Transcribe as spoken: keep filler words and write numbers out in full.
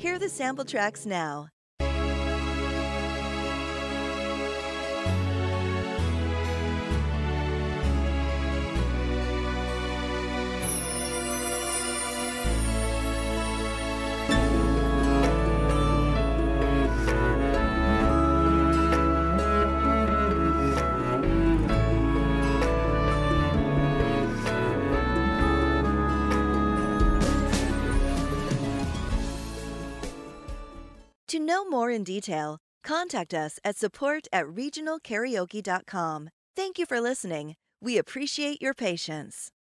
Hear the sample tracks now. To know more in detail, contact us at support at regional karaoke dot com. Thank you for listening. We appreciate your patience.